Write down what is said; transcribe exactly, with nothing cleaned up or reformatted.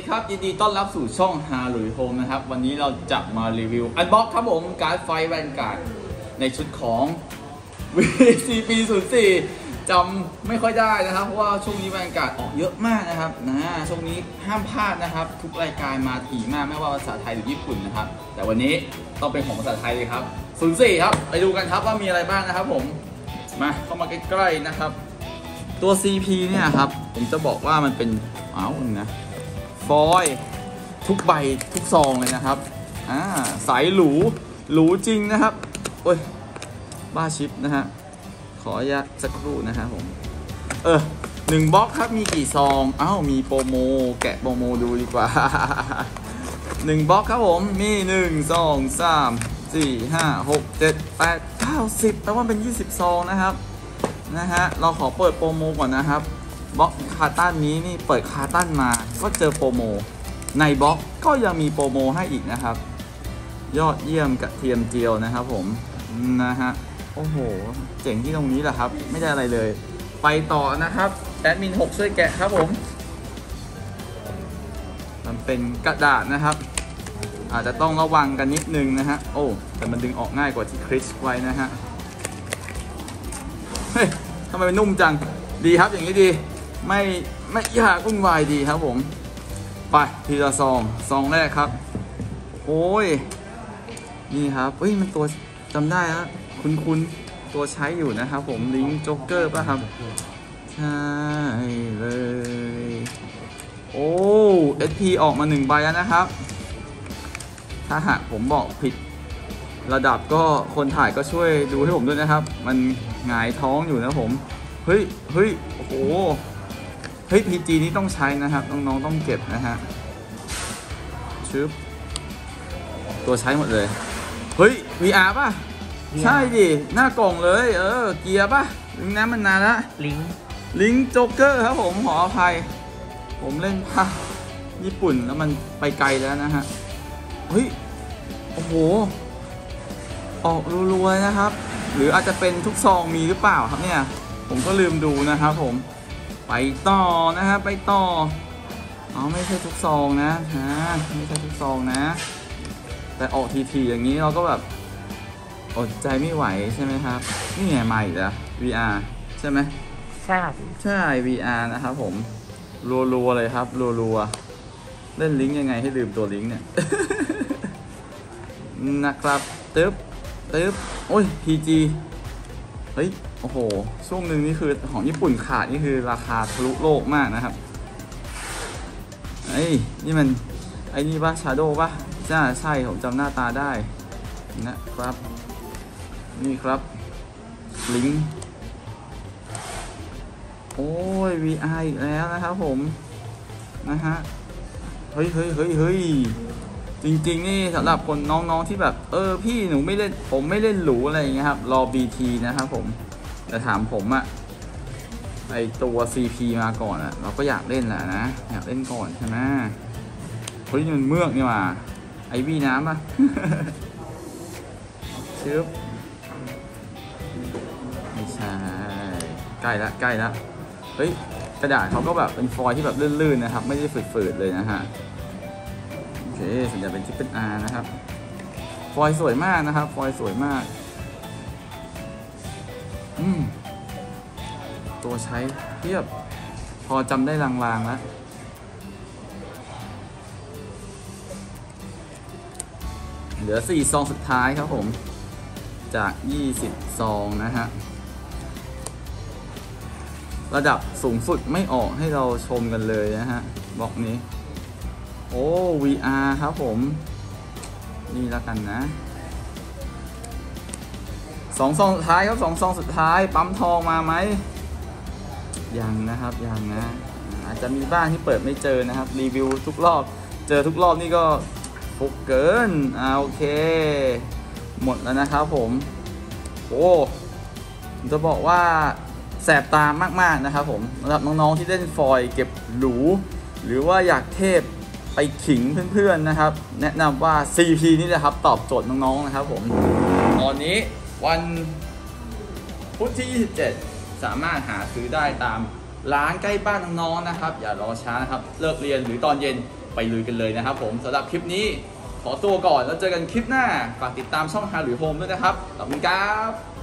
ครับยินดีต้อนรับสู่ช่องฮาหลุยโฮมนะครับวันนี้เราจะมารีวิวอันบ็อกครับผมการ์ดไฟแวนการ์ดในชุดของ วี ซี พี ศูนย์ สี่จำไม่ค่อยได้นะครับเพราะว่าช่วงนี้แวนการ์ดออกเยอะมากนะครับนะช่วงนี้ห้ามพลาดนะครับทุกรายการมาถี่มากไม่ว่าภาษาไทยหรือญี่ปุ่นนะครับแต่วันนี้ต้องเป็นของภาษาไทยเลยครับศูนย์ สี่ครับไปดูกันครับว่ามีอะไรบ้างนะครับผมมาเข้ามาใกล้ๆนะครับตัว ซี พี เนี่ยครับผมจะบอกว่ามันเป็นอ้าวนะฟอยล์ทุกใบทุกซองเลยนะครับอ่าสายหรูหรูจริงนะครับโอ้ยบ้าชิปนะฮะขออนุญาตสักครู่นะครับผมเออหนึ่งบล็อกครับมีกี่ซองอ้าวมีโปรโมแกะโปรโมดูดีกว่าหนึ่งบล็อกครับผมมีหนึ่งสองสามสี่ห้าหกเจ็ดแปดเก้าสิบแปลว่าเป็นยี่สิบซองนะครับนะฮะเราขอเปิดโปรโมก่อนนะครับบล็อกคาร์ตันนี้นี่เปิดคาร์ตันมาก็เจอโปรโมในบล็อกก็ยังมีโปรโมให้อีกนะครับยอดเยี่ยมกระเทียมเจียวนะครับผมนะฮะโอ้โหเจ๋งที่ตรงนี้แหละครับไม่ได้อะไรเลยไปต่อนะครับแอดมินหกช่วยแกะครับผมมันเป็นกระดาษนะครับอาจจะต้องระวังกันนิดนึงนะฮะโอ้แต่มันดึงออกง่ายกว่าที่คริสไว้นะฮะเฮ้ยทำไมมันนุ่มจังดีครับอย่างนี้ดีไม่ไม่ยากวุ่นวายดีครับผมไปทีละซองซองแรกครับโอ้ยนี่ครับเฮ้ยมันตัวจำได้ฮะคุณคุณตัวใช้อยู่นะครับผมลิงก์โจ๊กเกอร์ป่ะครับใช่เลยโอ้ เอส พี ออกมาหนึ่งใบแล้วนะครับถ้าหากผมบอกผิดระดับก็คนถ่ายก็ช่วยดูให้ผมด้วยนะครับมันหงายท้องอยู่นะผมเฮ้ยเฮ้ยโอ้โหเฮ้ย พี จี นี้ต้องใช้นะครับน้องๆต้องเก็บนะฮะชึบตัวใช้หมดเลยเฮ้ย วี อาร์ ป่ะใช่ดิหน้ากล่องเลยเออเกียร์ป่ะลิงก์นั้นมันนานละลิงก์ลิงก์โจ๊กเกอร์ครับผมขออภัยผมเล่นภาคญี่ปุ่นแล้วมันไปไกลแล้วนะฮะเฮ้ยโอ้โหออกรัวๆนะครับหรืออาจจะเป็นทุกซองมีหรือเปล่าครับเนี่ยผมก็ลืมดูนะครับผมไปต่อนะฮะไปต่ออ๋อไม่ใช่ทุกซองนะฮะไม่ใช่ทุกซองนะแต่ออกทีๆอย่างนี้เราก็แบบอดใจไม่ไหวใช่ไหมครับนี่ไงมาอีกแล้ว วี อาร์ ใช่ไหมใช่ใช่ วี อาร์ นะครับผมรัวๆเลยครับรัวๆเล่นลิงก์ยังไงให้ลืมตัวลิงก์เนี่ย นะครับตึ๊บตึ๊บโอ้ย พี จี เฮ้ยโอ้โหช่วงหนึ่งนี่คือของญี่ปุ่นขาดนี่คือราคาทะลุโลกมากนะครับไอ้นี่มันไอ้นี่ป่ะชาโดว์ป่ะใช่ใช่ผมจำหน้าตาได้นะครับนี่ครับลิงก์โอ้ย วี อาร์ อีกแล้วนะครับผมนะฮะเฮ้ยเฮ้ยเฮ้ยเฮ้ยจริงๆนี่สำหรับคนน้องๆที่แบบเออพี่หนูไม่เล่นผมไม่เล่นหรูอะไรอย่างเงี้ยครับรอ บี ที นะครับผมแต่ถามผมอะไอตัว ซี พี มาก่อนอะเราก็อยากเล่นแหละนะอยากเล่นก่อนใช่ไหมเฮ้ยมันเมือกนี่มาไอวีน้ำอะชึบไม่ใช่ใกล้ละใกล้ละเฮ้ยกระดาษเขาก็แบบเป็นฟอยล์ที่แบบลื่นๆนะครับไม่ได้ฝืดๆเลยนะฮะโอเคสัญญาเป็นทิปเป็น อาร์ นะครับฟอยล์สวยมากนะครับฟอยล์สวยมากอืมตัวใช้เทียบพอจำได้ลางๆแล้วเหลือสี่ซองสุดท้ายครับผมจากยี่สิบซองนะฮะระดับสูงสุดไม่ออกให้เราชมกันเลยนะฮะบล็อกนี้โอ้ วี อาร์ ครับผมนี่แล้วกันนะสองซองสุดท้ายครับสองซองสุดท้ายปั๊มทองมาไหมยังนะครับยังนะอาจจะมีบ้างที่เปิดไม่เจอนะครับรีวิวทุกรอบเจอทุกรอบนี่ก็ฟุกเกินอ่าโอเคหมดแล้วนะครับผมโอ้จะบอกว่าแสบตามากๆนะครับผมสำหรับน้องๆที่เล่นฟอยล์เก็บหรูหรือว่าอยากเทพไปขิงเพื่อนๆนะครับแนะนำว่า ซี พี นี่แหละครับตอบโจทย์น้องๆนะครับผมตอนนี้วันพุธที่ยี่สิบเจ็ดสามารถหาซื้อได้ตามร้านใกล้บ้านน้องๆนะครับอย่ารอช้านะครับเลิกเรียนหรือตอนเย็นไปไปลุยกันเลยนะครับผมสำหรับคลิปนี้ขอตัวก่อนแล้วเจอกันคลิปหน้าฝากติดตามช่องฮาหรือโฮมด้วยนะครับขอบคุณครับ